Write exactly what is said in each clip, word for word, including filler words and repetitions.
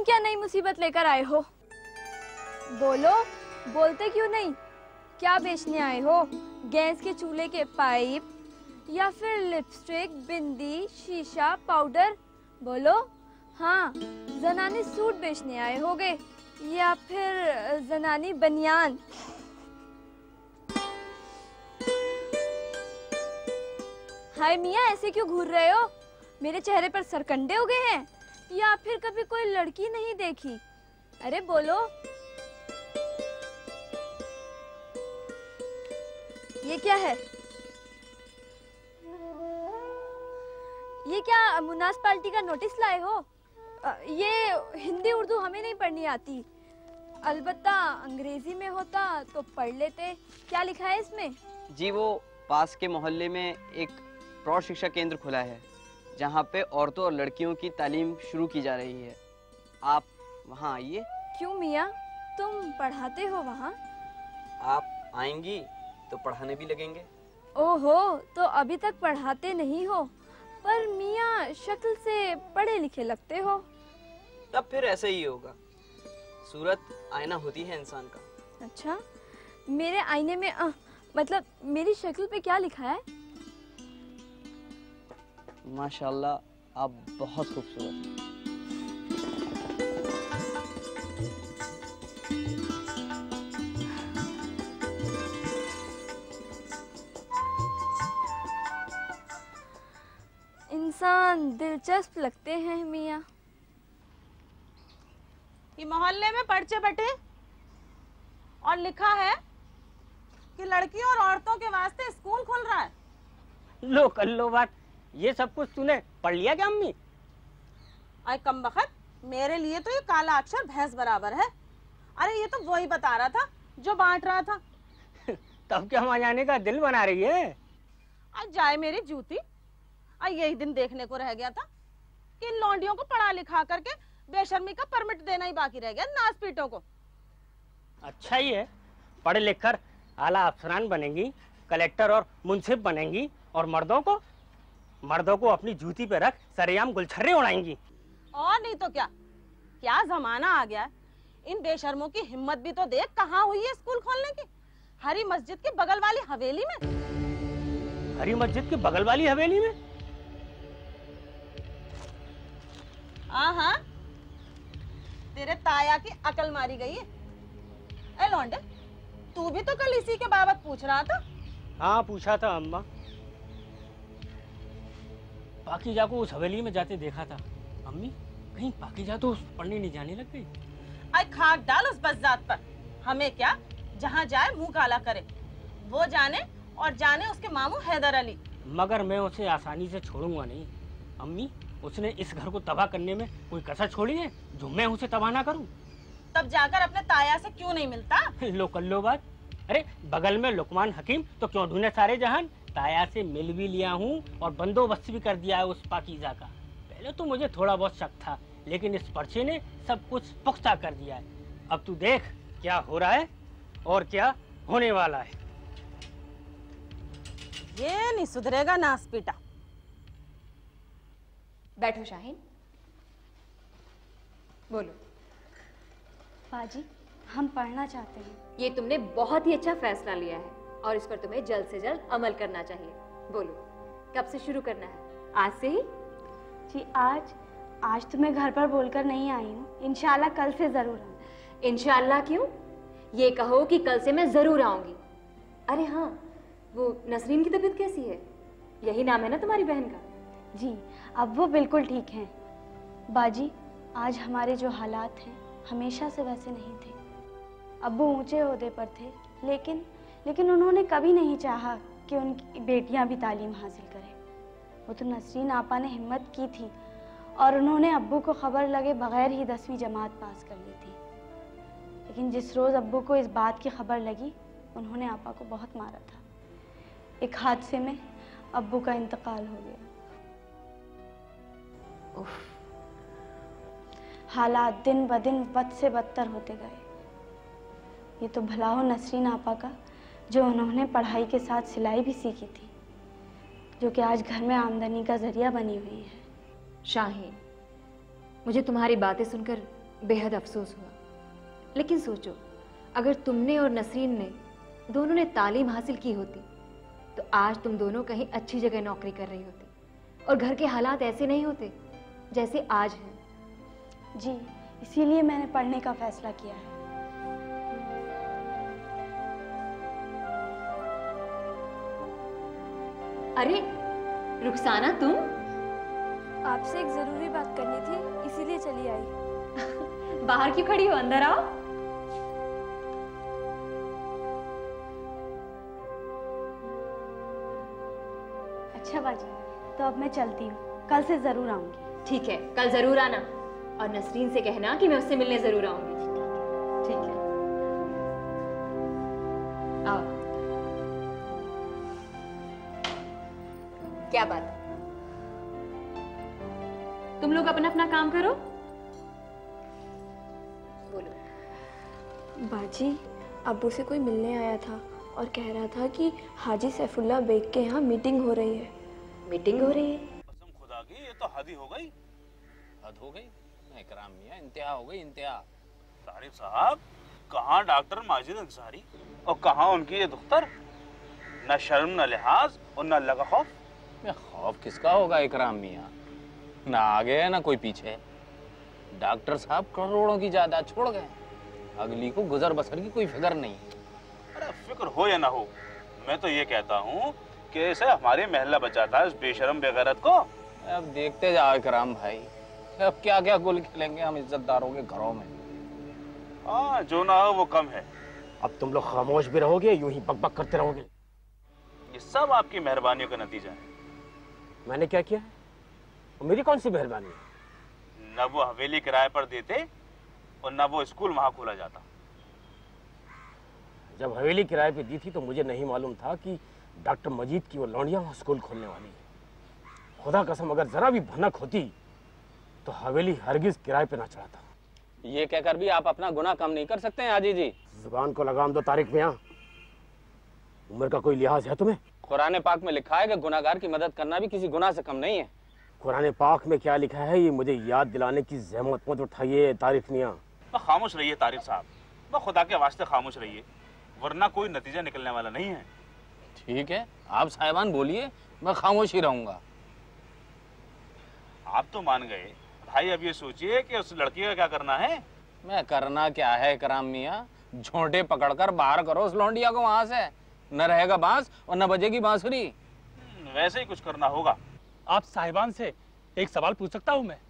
क्या नई मुसीबत लेकर आए हो? बोलो, बोलते क्यों नहीं? क्या बेचने आए हो? गैस के चूल्हे के पाइप या फिर लिपस्टिक, बिंदी, शीशा, पाउडर? बोलो। हाँ, जनानी सूट बेचने आए होगे या फिर जनानी बनियान? हाय मियाँ, ऐसे क्यों घूर रहे हो? मेरे चेहरे पर सरकंडे हो गए हैं या फिर कभी कोई लड़की नहीं देखी? अरे बोलो। ये क्या है? ये क्या म्युनिसिपैलिटी का नोटिस लाए हो? ये हिंदी उर्दू हमें नहीं पढ़नी आती, अलबत्ता अंग्रेजी में होता तो पढ़ लेते। क्या लिखा है इसमें? जी, वो पास के मोहल्ले में एक प्रौढ़ शिक्षा केंद्र खुला है जहाँ पे औरतों और लड़कियों की तालीम शुरू की जा रही है। आप वहाँ आइए। क्यों मियाँ, तुम पढ़ाते हो वहाँ? आप आएंगी तो पढ़ाने भी लगेंगे। ओहो, तो अभी तक पढ़ाते नहीं हो, पर मियाँ शक्ल से पढ़े लिखे लगते हो। तब फिर ऐसे ही होगा, सूरत आईना होती है इंसान का। अच्छा, मेरे आईने में आ, मतलब मेरी शक्ल पे क्या लिखा है? माशाल्लाह, आप बहुत खूबसूरत हैं। इंसान दिलचस्प लगते हैं मियाँ। ये मोहल्ले में पर्चे बटे और लिखा है कि लड़कियों और औरतों के वास्ते स्कूल खुल रहा है। लो कर लो बात, ये सब कुछ तूने पढ़ लिया क्या अम्मी? अरे कम बखत, मेरे लिए तो ये काला अक्षर भैंस बराबर है। अरे ये तो वही बता रहा था जो बांट रहा था। तब क्या वहाँ जाने का दिल बना रही है? आज जाए मेरी जूती, आज यही दिन देखने को रह गया था कि इन लौंडियों को पढ़ा लिखा करके बेशर्मी का परमिट देना ही बाकी रह गया नास पीटों को। अच्छा ही है, पढ़ लिख कर आला अफसरान बनेंगी, कलेक्टर और मुंसिफ बनेंगी, और मर्दों को मर्दों को अपनी जूती पे रख सरेआम गुलछर्रे उड़ाएंगी। और नहीं तो क्या, क्या जमाना आ गया है। इन बेशर्मों की हिम्मत भी तो देख कहाँ हुई है स्कूल खोलने की। हरी मस्जिद के बगल वाली हवेली में। हरी मस्जिद के बगल वाली हवेली में? हाँ, तेरे ताया की अकल मारी गई है। ए लौंडे, तू भी तो कल इसी के बाबत पूछ रहा था। हाँ पूछा था अम्मा। पाकीजा को उस हवेली में जाते देखा था। अम्मी, कहीं पाकीजा तो उस पढ़ने नहीं जाने लग गई? आई खाक डाल उस बज़ात पर, हमें क्या, जहाँ जाए मुंह काला करे। वो जाने और जाने उसके मामू हैदर अली। मगर मैं उसे आसानी से छोड़ूंगा नहीं अम्मी। उसने इस घर को तबाह करने में कोई कसर छोड़ी है जो मैं उसे तबाह ना करूं? तब जाकर अपने ताया से क्यों नहीं मिलता? लो कर लो बात। अरे बगल में लुकमान हकीम, तो क्यों ढूंढे सारे जहान। ताया से मिल भी लिया हूँ और बंदोबस्त भी कर दिया है उस पाकीज़ा का। पहले तो मुझे थोड़ा बहुत शक था, लेकिन इस पर्चे ने सब कुछ पुख्ता कर दिया है। अब तू देख क्या हो रहा है और क्या होने वाला है। ये नहीं सुधरेगा नास पीटा। बैठो शाहीन, बोलो। बाजी, हम पढ़ना चाहते हैं। ये तुमने बहुत ही अच्छा फैसला लिया है और इस पर तुम्हें जल्द से जल्द अमल करना चाहिए। बोलो, कब से शुरू करना है? आज से ही? जी आज आज तो मैं घर पर बोलकर नहीं आई हूँ, इंशाल्लाह कल से जरूर आऊँ। इंशाल्लाह क्यों? ये कहो कि कल से मैं जरूर आऊंगी। अरे हाँ, वो नसरीन की तबीयत कैसी है? यही नाम है ना तुम्हारी बहन का? जी अब वो बिल्कुल ठीक हैं। बाजी, आज हमारे जो हालात हैं हमेशा से वैसे नहीं थे। अब्बू ऊंचे ओहदे पर थे, लेकिन लेकिन उन्होंने कभी नहीं चाहा कि उनकी बेटियां भी तालीम हासिल करें। वो तो नसरीन आपा ने हिम्मत की थी और उन्होंने अब्बू को खबर लगे बगैर ही दसवीं जमात पास कर ली थी। लेकिन जिस रोज़ अब्बू को इस बात की खबर लगी, उन्होंने आपा को बहुत मारा था। एक हादसे में अब्बू का इंतकाल हो गया। उफ। हालात दिन ब दिन बद से बदतर होते गए। ये तो भला हो नसरीन आपा का, जो उन्होंने पढ़ाई के साथ सिलाई भी सीखी थी, जो कि आज घर में आमदनी का जरिया बनी हुई है। शाहीन, मुझे तुम्हारी बातें सुनकर बेहद अफसोस हुआ। लेकिन सोचो, अगर तुमने और नसरीन ने दोनों ने तालीम हासिल की होती तो आज तुम दोनों कहीं अच्छी जगह नौकरी कर रही होती और घर के हालात ऐसे नहीं होते जैसे आज हैं। जी, इसीलिए मैंने पढ़ने का फैसला किया है। अरे रुखसाना, तुम? आपसे एक जरूरी बात करनी थी, इसीलिए चली आई। बाहर क्यों खड़ी हो, अंदर आओ। अच्छा बाजी, तो अब मैं चलती हूँ, कल से जरूर आऊंगी। ठीक है, कल जरूर आना और नसरीन से कहना कि मैं उससे मिलने जरूर आऊंगी। ठीक है, आओ। क्या बात, तुम लोग अपना अपना काम करो। बोलो। बाजी, अब्बू से कोई मिलने आया था और कह रहा था कि हाजी सैफुल्लाह बेग के यहाँ मीटिंग हो रही है। मीटिंग हो रही है? कसम खुदा की, ये तो हद ही हो गई। हद हो गई? इकराम मियां, इंतहा हो गई, इंतहा। तारिफ साहब, कहाँ डॉक्टर माजिद अंसारी और कहाँ उनकी ये दुख्तर? न शर्म, न लिहाज और न लगा खौफ। खौफ किसका होगा इकराम मियां? ना आगे है ना कोई पीछे। डॉक्टर साहब करोड़ों की जायदाद छोड़ गए, अगली को गुजर बसर की कोई फिक्र नहीं। अरे फिक्र हो या ना हो, मैं तो ये कहता हूँ कि ऐसे हमारे महल्ला बचाता है इस बेशरम बेगैरत को। अब देखते जाओ इकराम भाई, अब क्या क्या गुल खिलेंगे हम इज्जतदारों के घरों में। हाँ, जो ना हो वो कम है। अब तुम लोग खामोश भी रहोगे, यूं ही बकबक करते रहोगे? ये सब आपकी मेहरबानियों का नतीजा है। मैंने क्या किया है? मेरी कौन सी मेहरबानी है? न वो हवेली किराए पर देते और न वो स्कूल वहां खोला जाता। जब हवेली किराए पे दी थी तो मुझे नहीं मालूम था कि डॉक्टर मजीद की वो लौंडिया वहां स्कूल खोलने वाली है। खुदा कसम, अगर जरा भी भनक होती तो हवेली हरगिज किराए पे ना चढ़ाता। ये कहकर भी आप अपना गुनाह कम नहीं कर सकते हैं हाजी जी। जुबान को लगाम दो तारिक मियां, उम्र का कोई लिहाज है तुम्हें? कुरान पाक में लिखा है कि गुनाहगार की मदद करना भी किसी गुनाह से कम नहीं है। कुरान पाक में क्या लिखा है ये मुझे याद दिलाने की जहमत मत उठाइए तारिक मियां। खामोश रहिए तारिक साहब, बस खुदा के वास्ते खामोश रहिए, वरना कोई नतीजा निकलने वाला नहीं है। ठीक है, आप साहिबान बोलिए, मैं खामोश ही रहूंगा। आप तो मान गए भाई, अब ये सोचिए कि उस लड़की का क्या करना है। मैं करना क्या है इकराम मियां, झोंटे पकड़कर बाहर करो उस लौंडिया को वहां से, न रहेगा बांस और न बजेगी बांसुरी। वैसे ही कुछ करना होगा। आप साहिबान से एक सवाल पूछ सकता हूँ मैं?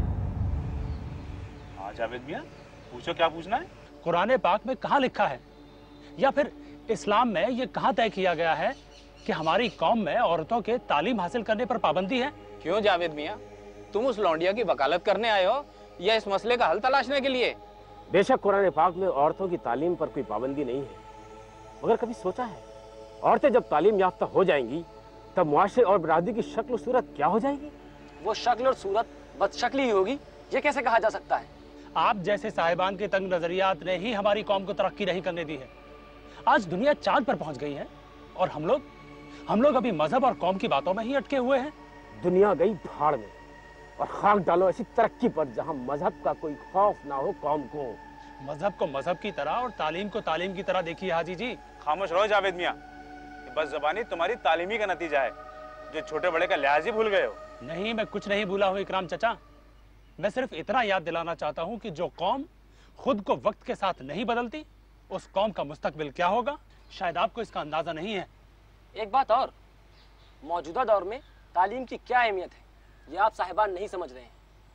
हाँ जावेद मियां, पूछो, क्या पूछना है? कुरान पाक में कहाँ लिखा है या फिर इस्लाम में ये कहाँ तय किया गया है कि हमारी कौम में औरतों के तालीम हासिल करने पर पाबंदी है? क्यों जावेद मियां, तुम उस लौंडिया की वकालत करने आए हो या इस मसले का हल तलाशने के लिए? बेशक कुरान पाक में औरतों की तालीम पर कोई पाबंदी नहीं है, मगर कभी सोचा है औरतें जब तालीम याफ्ता हो जाएंगी तब मुआशरे और बिरादरी की शक्ल और सूरत क्या हो जाएगी? वो शक्ल और सूरत बदशक्ली ही होगी, ये कैसे कहा जा सकता है? आप जैसे साहिबान के तंग नजरियात ने ही हमारी कौम को तरक्की नहीं करने दी है। आज दुनिया चांद पर पहुंच गई है और हम लोग हम लोग अभी मजहब और कौम की बातों में ही अटके हुए हैं। दुनिया गई भाड़ में और खाक डालो ऐसी तरक्की पर जहां मजहब का कोई खौफ ना हो कौम को। मजहब को मजहब की तरह और तालीम को तालीम की तरह देखिए हाजी जी। खामोश रहो जावेद मियां, बस ज़बानी तुम्हारी तालीमी का नतीजा है, जो छोटे बड़े का लिहाज ही भूल गए हो। नहीं, मैं कुछ नहीं भूला हूँ इकराम चचा, मैं सिर्फ इतना याद दिलाना चाहता हूँ कि जो कौम खुद को वक्त के साथ नहीं बदलती उस कौम का मुस्तकबिल क्या होगा, शायद आपको इसका अंदाजा नहीं है। एक बात और, मौजूदा दौर में तालीम की क्या अहमियत है ये आप साहिबान नहीं समझ रहे हैं।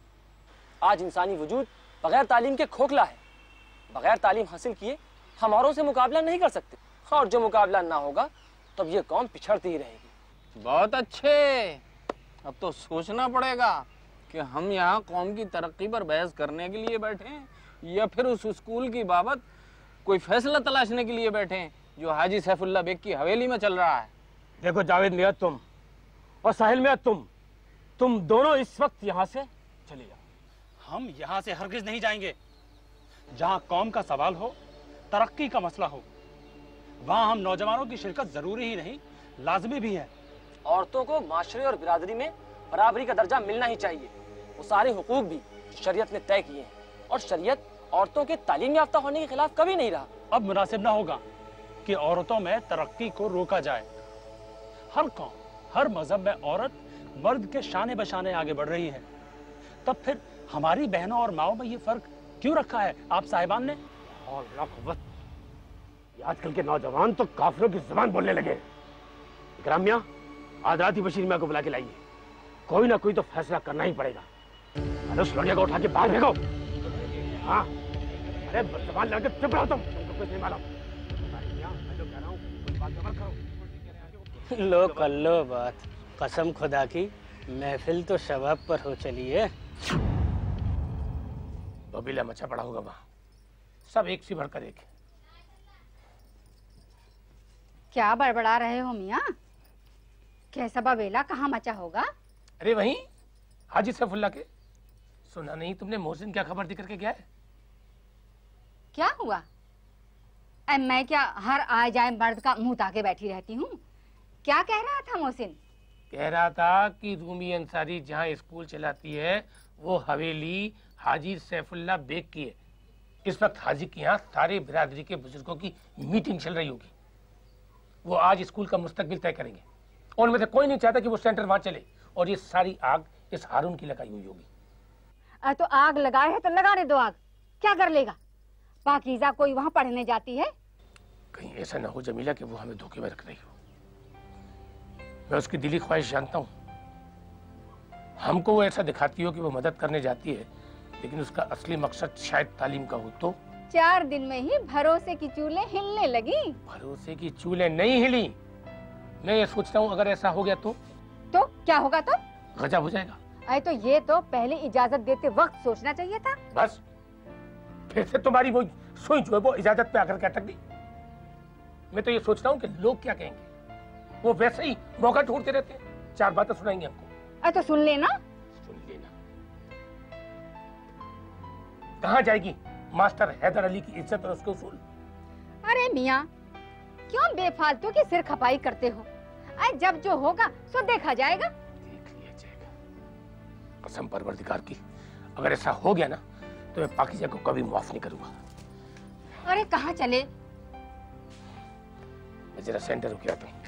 आज इंसानी वजूद बगैर तालीम के खोखला है। बगैर तालीम हासिल किए हम औरों से मुकाबला नहीं कर सकते, और जो मुकाबला ना होगा तब ये कौम पिछड़ती ही रहेगी। बहुत अच्छे, अब तो सोचना पड़ेगा कि हम यहाँ कौम की तरक्की पर बहस करने के लिए बैठे हैं या फिर उस स्कूल की बाबत कोई फैसला तलाशने के लिए बैठे हैं जो हाजी सैफुल्लाह बेग की हवेली में चल रहा है। देखो जावेद मियां, तुम और साहिल मियां, तुम तुम दोनों इस वक्त यहाँ से चले जाओ। हम यहाँ से हरगिज नहीं जाएंगे। जहाँ कौम का सवाल हो, तरक्की का मसला हो, वहाँ हम नौजवानों की शिरकत जरूरी ही नहीं लाजमी भी है। औरतों को माशरे और बिरादरी में बराबरी का दर्जा मिलना ही चाहिए, वो सारे हुकूक भी शरीयत ने तय किए हैं और शरीयत औरतों के तालीम याफ्ता होने के खिलाफ कभी नहीं रहा। अब मुनासिब ना होगा कि औरतों में तरक्की को रोका जाए। हर कौम, हर मजहब में औरत मर्द के शाने बशाने आगे बढ़ रही है, तब फिर हमारी बहनों और माओं में ये फर्क क्यों रखा है आप साहिबान ने? और ये आजकल के नौजवान तो काफिरों की जुबान बोलने लगे। इकराम मियां, आज रात ही बशीर मियां को बुला के लाइए। कोई ना कोई तो फैसला करना ही पड़ेगा। अरे उस लड़के को उठा के बाहर फेंको। हाँ, अरे जुबान लड़के चुप रहो तुम, तुमको कुछ नहीं मालूम। मैं जो कह रहा हूँ कोई बात मत करो। लो कर लो बात, कसम खुदा की महफिल तो शबाब पर हो चली है। बबीला मचा पड़ा होगा वहाँ, सब एक सी भड़कर एक। क्या बड़बड़ा रहे हो मियाँ? कैसा बबेला कहाँ मचा होगा? अरे वहीं हाजी सैफुल्लाह के। सुना नहीं तुमने मोहसिन क्या खबर देकर के गया है? क्या हुआ? ऐ मैं क्या हर आए जाए मर्द का मुंह ताके बैठी रहती हूँ? क्या कह रहा था मोहसिन? कह रहा था कि रूमी अंसारी जहाँ स्कूल चलाती है वो हवेली हाजी सैफुल्लाह बेग की है। इस वक्त हाजी के यहाँ सारे बिरादरी के बुजुर्गों की मीटिंग चल रही होगी। वो आज स्कूल का मुस्तकबिल तय करेंगे और उनमें से कोई नहीं चाहता कि वो सेंटर वहां चले और ये सारी आग इस हारून की लगाई हुई होगी। आ, तो आग लगाए है तो लगाने दो आग, क्या कर लेगा? पाकीज़ा कोई वहां पढ़ने जाती है? कहीं ऐसा ना हो जमीला कि वो हमें धोखे में रख रही हो। मैं उसकी दिली ख्वाहिश जानता हूँ। हमको वो ऐसा दिखाती हो कि वो मदद करने जाती है, लेकिन उसका असली मकसद शायद तालीम का हो। तो चार दिन में ही भरोसे की चूल्हे हिलने लगी। भरोसे की चूल्हे नहीं हिली। मैं ये सोचता हूँ अगर ऐसा हो गया तो तो क्या होगा? तो गजब हो जाएगा। अरे तो ये तो पहले इजाजत देते वक्त सोचना चाहिए था। बस फिर से तुम्हारी वो सुई जो है वो इजाजत पे आकर के अटक गई। मैं तो ये सोचता हूँ कि लोग क्या कहेंगे। वो वैसे ही मौका ढूंढते रहते हैं, चार बातें सुनाएंगे हमको। अरे तो सुन लेना। सुन लेना। कहाँ जाएगी मास्टर हैदर अली की इज्जत और उसके उसूल? अरे मियाँ, क्यों बेफालतू की सिर खपाई करते हो? अरे जब जो होगा सो देखा जाएगा। देख लिया जाएगा। कसम परवरदिगार की, अगर ऐसा हो गया ना तो मैं पाकीज़ा को कभी माफ नहीं करूंगा। अरे कहाँ चले? मैं जरा सेंटर रुक आता हूँ।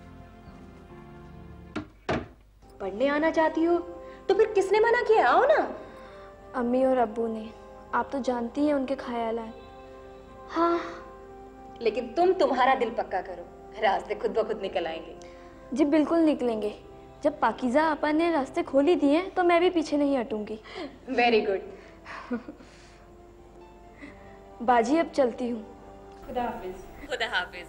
पढ़ने आना चाहती हो तो फिर किसने मना किया? आओ ना। अम्मी और अब्बू ने। आप तो जानती हैं उनके ख्यालात। हाँ, लेकिन तुम तुम्हारा दिल पक्का करो, रास्ते खुद ब खुद निकल आएंगे। जी बिल्कुल निकलेंगे। जब पाकीज़ा आपा ने रास्ते खोल ही दिए तो मैं भी पीछे नहीं हटूंगी। Very good. बाजी अब चलती हूँ। खुदा हाफिज। खुदा हाफिज।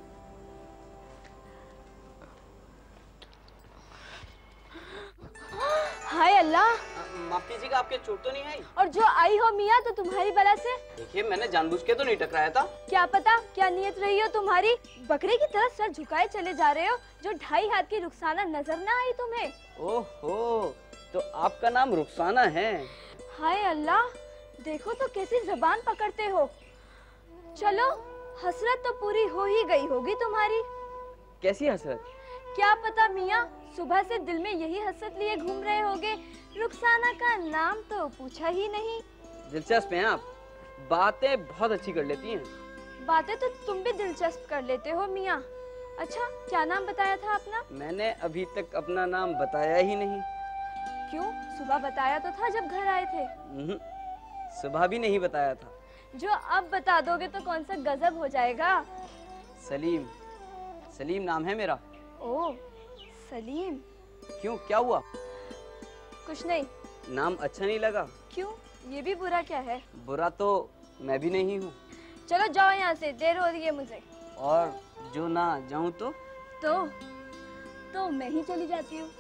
हाय अल्लाह, माफ कीजिएगा, आपके चोट तो नहीं आई? और जो आई हो मियाँ तो तुम्हारी बला से। देखिए, मैंने जानबूझ के तो नहीं टकराया था। क्या पता क्या नीयत रही हो तुम्हारी। बकरे की तरह सर झुकाए चले जा रहे हो, जो ढाई हाथ की रुखसाना नजर ना आई तुम्हें? ओहो, तो आपका नाम रुखसाना है? हाय अल्लाह, देखो तो कैसी जबान पकड़ते हो। चलो, हसरत तो पूरी हो ही गई होगी तुम्हारी। कैसी हसरत? क्या पता मियाँ, सुबह से दिल में यही हसरत लिए घूम रहे होगे। रुखसाना का नाम तो पूछा ही नहीं। दिलचस्प हैं आप, बातें बहुत अच्छी कर लेती हैं। बातें तो तुम भी दिलचस्प कर लेते हो मियाँ। अच्छा, क्या नाम बताया था अपना? मैंने अभी तक अपना नाम बताया ही नहीं। क्यों? सुबह बताया तो था जब घर आए थे। सुबह भी नहीं बताया था। जो अब बता दोगे तो कौन सा गजब हो जाएगा। सलीम, सलीम नाम है मेरा। ओह, सलीम। क्यों, क्या हुआ? कुछ नहीं। नाम अच्छा नहीं लगा? क्यों, ये भी बुरा क्या है? बुरा तो मैं भी नहीं हूँ। चलो जाओ यहाँ से, देर हो रही है मुझे। और जो ना जाऊँ तो? तो तो मैं ही चली जाती हूँ।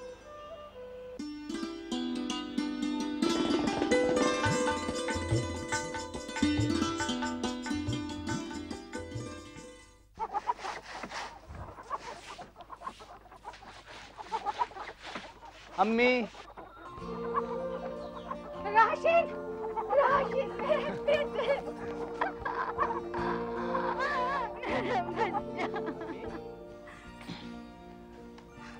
अम्मी। राशिद, राशिद मेरे बेटे।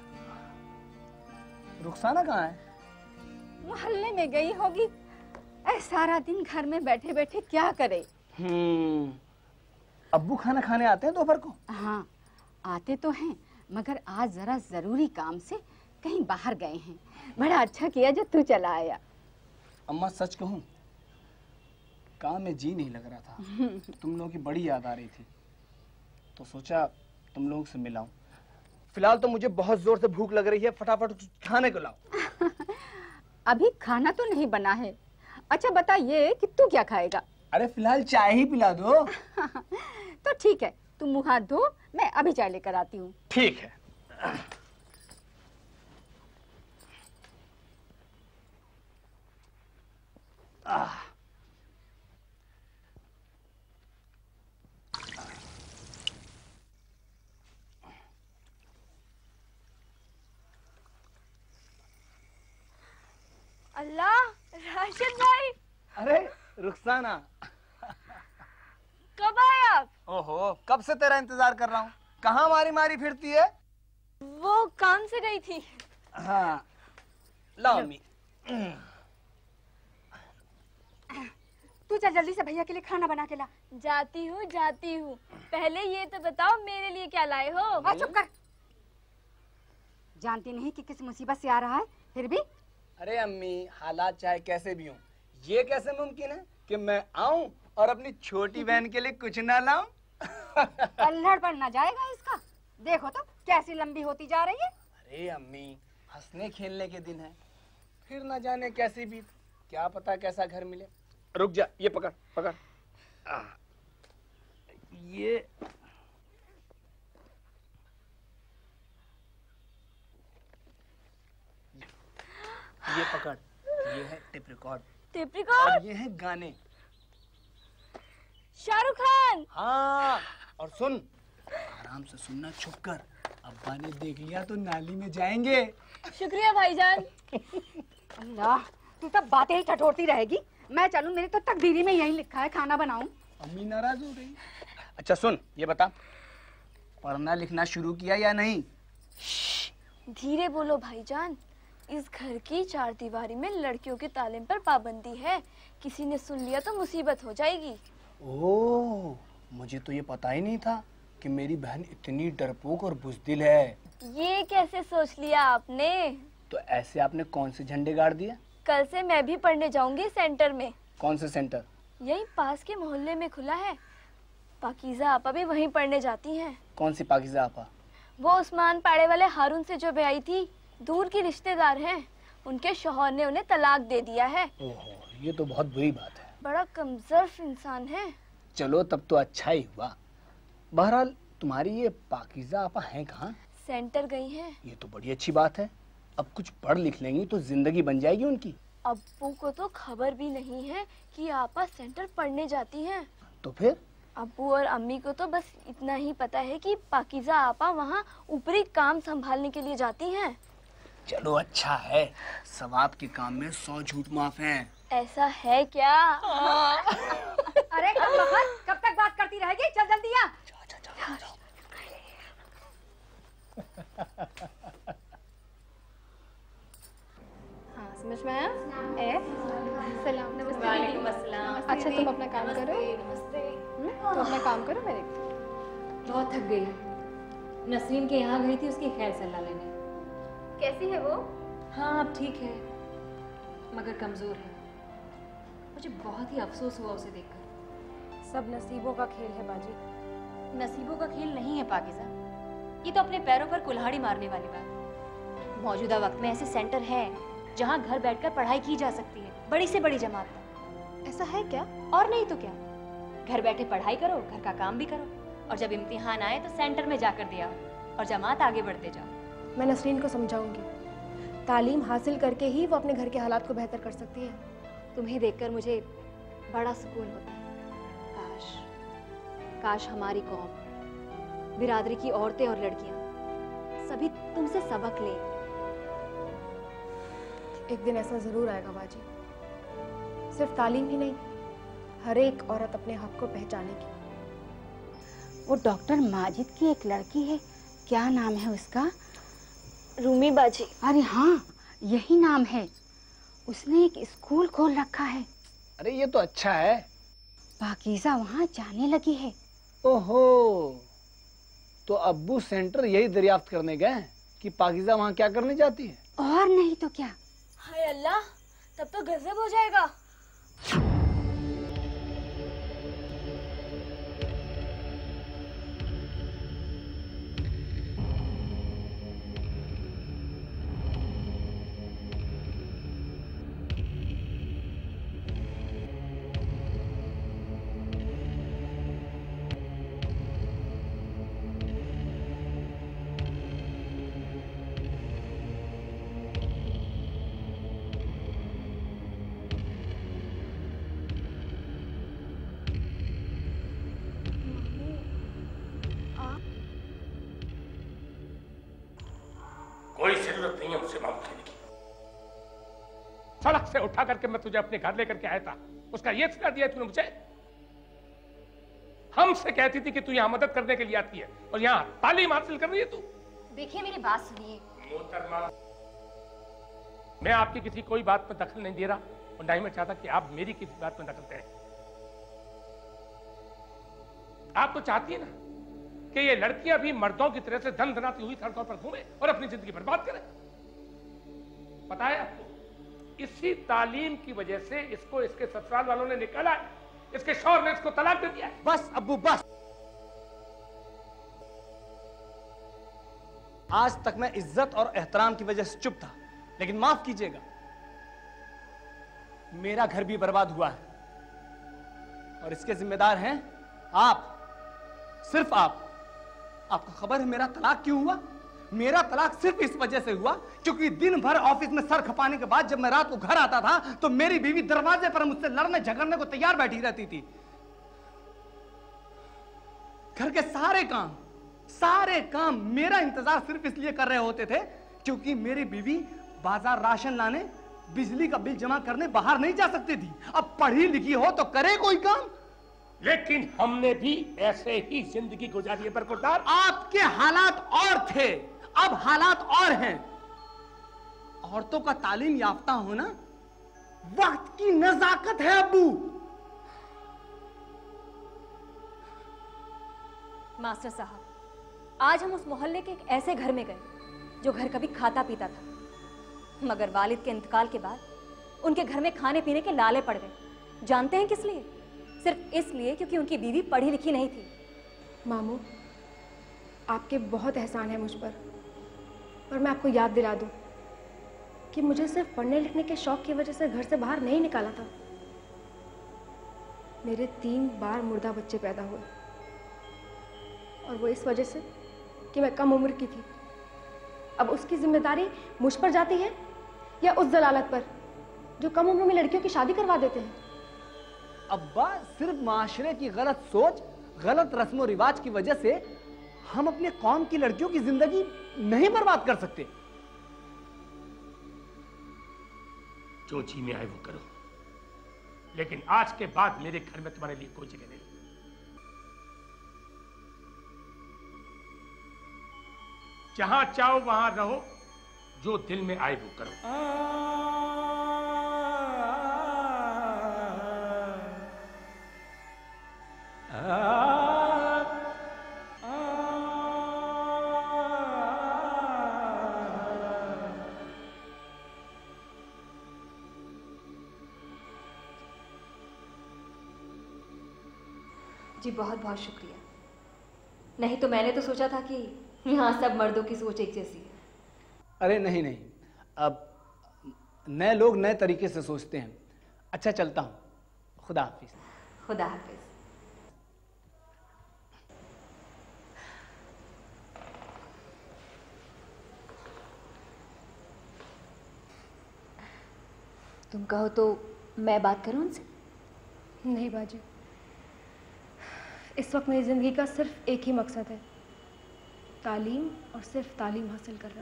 रुखसाना कहाँ है? मोहल्ले में गई होगी। अरे सारा दिन घर में बैठे बैठे क्या करे। हम्म, अब्बू खाना खाने आते हैं दोपहर को? हाँ आते तो हैं, मगर आज जरा जरूरी काम से कहीं बाहर गए हैं। बड़ा अच्छा किया जो तू चला आया। अम्मा सच कहूं, काम में जी नहीं लग रहा था। तुम लोगों की बड़ी याद आ रही थी, तो सोचा तुम लोगों से मिलाऊं। फिलहाल तो मुझे बहुत जोर से भूख लग रही है, फटाफट खाने को लाओ। अभी खाना तो नहीं बना है। अच्छा बता ये कि तू क्या खाएगा? अरे फिलहाल चाय ही पिला दो। तो ठीक है, तुम मुंह हाथ धो, मैं अभी चाय लेकर आती हूँ। ठीक है। आह। अल्लाह, राशिद भाई। अरे रुखसाना, कब आए आप? ओहो, कब से तेरा इंतजार कर रहा हूँ। कहाँ मारी मारी फिरती है? वो काम से गई थी। हाँ, लाओ अम्मी। तू चल जल्दी से भैया के लिए खाना बना के ला। जाती हूँ जाती हूँ, पहले ये तो बताओ मेरे लिए क्या लाए हो? आ, चुप कर। जानती नहीं कि किस मुसीबत से आ रहा है, फिर भी। अरे अम्मी, हालात चाहे कैसे भी हों, ये कैसे मुमकिन है कि मैं आऊं और अपनी छोटी बहन के लिए कुछ ना लाऊं? अल्हड़ पर न जाएगा इसका। देखो तो कैसी लंबी होती जा रही है। अरे अम्मी, हंसने खेलने के दिन है, फिर न जाने कैसी भी, क्या पता कैसा घर मिले। रुक जा, ये पकड़ पकड़। आ, ये ये पकड़, ये है टेप रिकॉर्ड। Tape record? और ये है गाने। शाहरुख खान। हाँ, और सुन, आराम से सुनना, छुप कर। अब्बा ने देख लिया तो नाली में जाएंगे। शुक्रिया भाईजान। अल्लाह, तू तो बातें ही टटोलती रहेगी। मैं चलूं, मेरी तो तकदीरी में यही लिखा है खाना बनाऊं। अम्मी नाराज हो गई। अच्छा सुन, ये बता, पढ़ना लिखना शुरू किया या नहीं? धीरे बोलो भाईजान, इस घर की चार दीवारी में लड़कियों की तालीम पर पाबंदी है। किसी ने सुन लिया तो मुसीबत हो जाएगी। ओह, मुझे तो ये पता ही नहीं था कि मेरी बहन इतनी डरपोक और बुज़दिल है। ये कैसे सोच लिया आपने? तो ऐसे आपने कौन से झंडे गाड़ दिए? कल से मैं भी पढ़ने जाऊंगी सेंटर में। कौन से सेंटर? यही पास के मोहल्ले में खुला है। पाकीज़ा आपा भी वहीं पढ़ने जाती हैं। कौन सी पाकीज़ा आपा? वो उस्मान पाड़े वाले हारून से जो ब्याही थी, दूर की रिश्तेदार हैं। उनके शौहर ने उन्हें तलाक दे दिया है। ओहो, ये तो बहुत बुरी बात है। बड़ा कमजोर इंसान है। चलो तब तो अच्छा ही हुआ। बहरहाल तुम्हारी ये पाकीज़ा आपा हैं कहाँ? सेंटर गई हैं। ये तो बड़ी अच्छी बात है। अब कुछ पढ़ लिख लेंगी तो जिंदगी बन जाएगी उनकी। अब्बू को तो खबर भी नहीं है कि आपा सेंटर पढ़ने जाती हैं। तो फिर? अब्बू और अम्मी को तो बस इतना ही पता है कि पाकीज़ा आपा वहाँ ऊपरी काम संभालने के लिए जाती हैं। चलो अच्छा है, सवाब के काम में सौ झूठ माफ हैं। ऐसा है क्या? अरे कब कब तक बात करती रहेगी? चल जल्दी आ। हाँ, समझ में आया? एफ सलाम। नमस्ते। वालेकुम अस्सलाम। अच्छा तुम अपना काम करो। नमस्ते। तुम अपना काम करो, मेरे बहुत थक गई। नसरीन के यहाँ गई थी उसकी खैर सलाह लेने। कैसी है वो? हाँ अब ठीक है, मगर कमजोर है। मुझे बहुत ही अफसोस हुआ उसे देखकर। सब नसीबों का खेल है बाजी। नसीबों का खेल नहीं है पाकीज़ा, ये तो अपने पैरों पर कुल्हाड़ी मारने वाली बात। मौजूदा वक्त में ऐसे सेंटर हैं जहाँ घर बैठकर पढ़ाई की जा सकती है, बड़ी से बड़ी जमात तक। ऐसा है क्या? और नहीं तो क्या, घर बैठे पढ़ाई करो, घर का काम भी करो, और जब इम्तिहान आए तो सेंटर में जाकर दिया और जमात आगे बढ़ते जाओ। मैं नसरीन को समझाऊंगी। तालीम हासिल करके ही वो अपने घर के हालात को बेहतर कर सकती है। तुम्हें देखकर मुझे बड़ा सुकून होता है। काश काश हमारी कौम, बिरादरी की औरतें और लड़कियां सभी तुमसे सबक लें। एक दिन ऐसा जरूर आएगा बाजी। सिर्फ तालीम ही नहीं, हर एक औरत अपने हक को पहचानेगी। वो डॉक्टर माजिद की एक लड़की है, क्या नाम है उसका? रूमी बाजी। अरे हाँ, यही नाम है। उसने एक स्कूल खोल रखा है। अरे ये तो अच्छा है। पाकीज़ा वहाँ जाने लगी है। ओहो, तो अब्बू सेंटर यही दरियाफ्त करने गए कि पाकीज़ा वहाँ क्या करने जाती है। और नहीं तो क्या। हाय अल्लाह, तब तो गजब हो जाएगा। कोई जरूरत नहीं है मुझसे मामू कहने की। सड़क से उठा करके मैं तुझे अपने घर लेकर के आया था, उसका ये सिला दिया तूने मुझे। हमसे कहती थी कि तू यहाँ मदद करने के लिए आती है और यहाँ तालीम हासिल कर रही है तू। देखिए मेरी बात सुनिए। मोहतरमा, मैं आपकी किसी कोई बात पर दखल नहीं दे रहा और ना ही मैं चाहता कि आप मेरी किसी बात में दखल दें। आप तो चाहती है ना कि ये लड़कियां भी मर्दों की तरह से धन धनाती हुई सड़कों पर घूमे और अपनी जिंदगी बर्बाद करें। पता है आपको, इसी तालीम की वजह से इसको इसके ससुराल वालों ने निकाला है, इसके शौहर ने इसको तलाक दे दिया है। बस अब्बू बस। आज तक मैं इज्जत और एहतराम की वजह से चुप था, लेकिन माफ कीजिएगा, मेरा घर भी बर्बाद हुआ है और इसके जिम्मेदार हैं आप, सिर्फ आप। आपको खबर है मेरा तलाक क्यों हुआ? मेरा तलाक सिर्फ इस वजह से हुआ क्योंकि दिन भर ऑफिस में सर खपाने के बाद जब मैं रात को घर आता था तो मेरी बीवी दरवाजे पर मुझसे लड़ने झगड़ने को तैयार बैठी रहती थी। घर के सारे काम सारे काम मेरा इंतजार सिर्फ इसलिए कर रहे होते थे क्योंकि मेरी बीवी बाजार राशन लाने, बिजली का बिल जमा करने बाहर नहीं जा सकती थी। अब पढ़ी लिखी हो तो करे कोई काम। लेकिन हमने भी ऐसे ही जिंदगी गुजारी है बरकरार। आपके हालात और थे, अब हालात और हैं। औरतों का तालीम याफ्ता होना वक्त की नजाकत है अब्बू। मास्टर साहब, आज हम उस मोहल्ले के एक ऐसे घर में गए जो घर कभी खाता पीता था, मगर वालिद के इंतकाल के बाद उनके घर में खाने पीने के लाले पड़ गए। जानते हैं किस लिए? सिर्फ इसलिए क्योंकि उनकी बीवी पढ़ी लिखी नहीं थी। मामू, आपके बहुत एहसान है मुझ पर, पर मैं आपको याद दिला दूं कि मुझे सिर्फ पढ़ने लिखने के शौक की वजह से घर से बाहर नहीं निकाला था। मेरे तीन बार मुर्दा बच्चे पैदा हुए और वो इस वजह से कि मैं कम उम्र की थी। अब उसकी जिम्मेदारी मुझ पर जाती है या उस जलालत पर जो कम उम्र में लड़कियों की शादी करवा देते हैं। अब्बा, सिर्फ माशरे की गलत सोच, गलत रस्म और रिवाज की वजह से हम अपने कौम की लड़कियों की जिंदगी नहीं बर्बाद कर सकते। जो जी में आए वो करो, लेकिन आज के बाद मेरे घर में तुम्हारे लिए कोई जगह नहीं। जहां चाहो वहां रहो, जो दिल में आए वो करो। जी बहुत बहुत शुक्रिया। नहीं तो मैंने तो सोचा था कि यहाँ सब मर्दों की सोच एक जैसी है। अरे नहीं नहीं, अब नए लोग नए तरीके से सोचते हैं। अच्छा चलता हूँ, खुदा हाफिज। खुदा हाफिज। तुम कहो तो मैं बात करूं उनसे? नहीं बाजी, इस वक्त मेरी ज़िंदगी का सिर्फ एक ही मकसद है, तालीम और सिर्फ तालीम हासिल करना।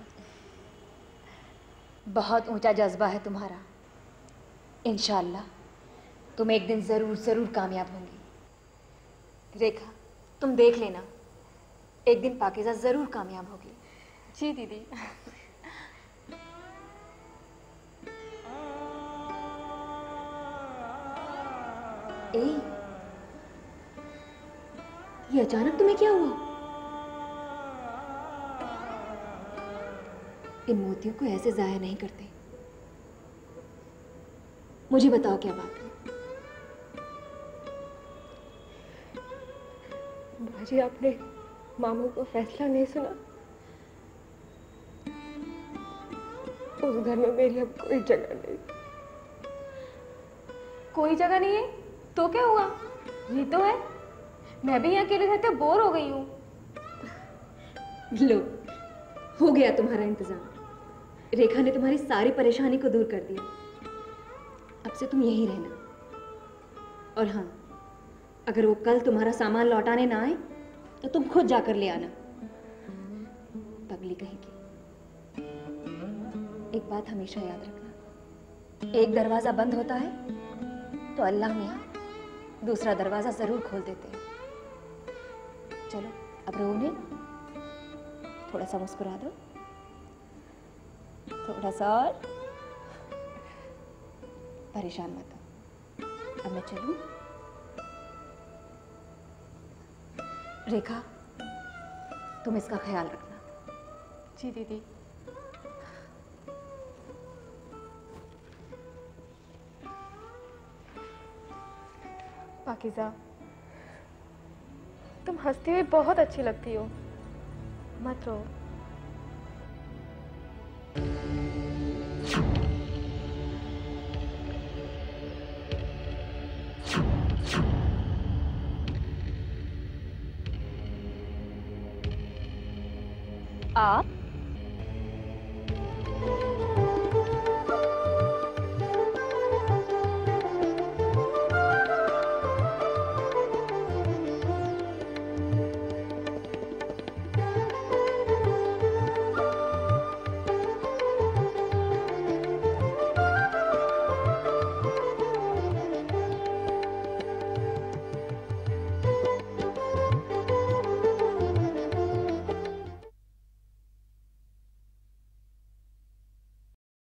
बहुत ऊंचा जज्बा है तुम्हारा। इंशाअल्लाह तुम एक दिन ज़रूर ज़रूर कामयाब होंगी। रेखा, तुम देख लेना, एक दिन पाकीज़ा ज़रूर कामयाब होगी। जी दीदी। ए, ये अचानक तुम्हें क्या हुआ? इन मोतियों को ऐसे जाया नहीं करते। मुझे बताओ क्या बात है? बाजी, आपने मामू का फैसला नहीं सुना? उस घर में मेरी अब कोई जगह नहीं। कोई जगह नहीं है तो क्या हुआ? ये तो है, मैं भी यहाँ अकेले रहते बोर हो गई हूँ। लो, हो गया तुम्हारा इंतजाम। रेखा ने तुम्हारी सारी परेशानी को दूर कर दिया। अब से तुम यहीं रहना। और हाँ, अगर वो कल तुम्हारा सामान लौटाने ना आए तो तुम खुद जाकर ले आना। पगली कहेगी। एक बात हमेशा याद रखना, एक दरवाजा बंद होता है तो अल्लाह मियां दूसरा दरवाजा जरूर खोल देते हैं। चलो अब रो नहीं, थोड़ा सा मुस्कुरा दो, थोड़ा सा और। परेशान मत हो। अब मैं चलूं? रेखा, तुम इसका ख्याल रखना। जी दीदी। पाकिज़ा, तुम हंसती हुई बहुत अच्छी लगती हो, मत रो। आप